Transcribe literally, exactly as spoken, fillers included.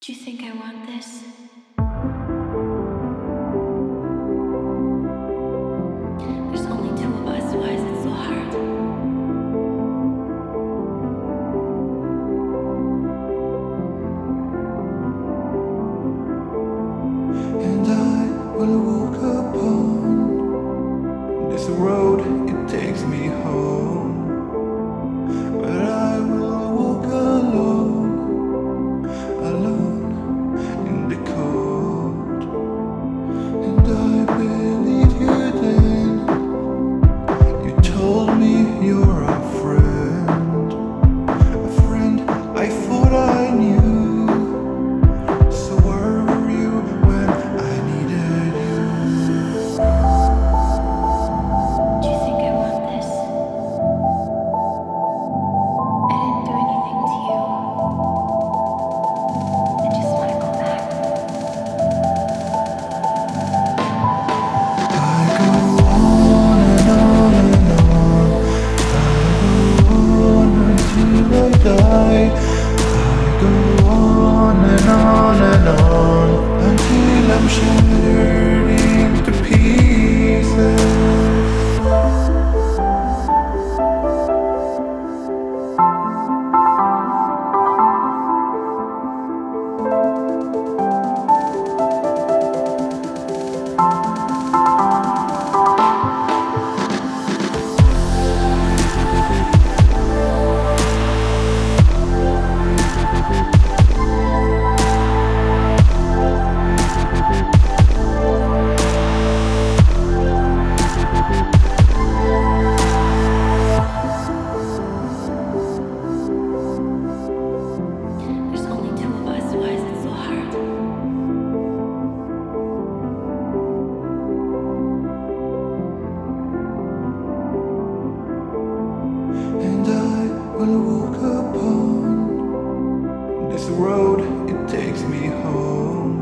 Do you think I want this? There's only two of us, why is it so hard? And I will walk upon this road, it takes me home. But I will walk alone, alone in the cold. And I believe you then. You told me you're a friend, a friend I thought I knew. So where were you when I needed you? Do you think I want this? I didn't do anything to you. I just want to go back. I go on and on and on. I go on until I die. I go on and on and on until I'm shattered into pieces. There's only two of us, why is it so hard? And I will walk upon this road, it takes me home.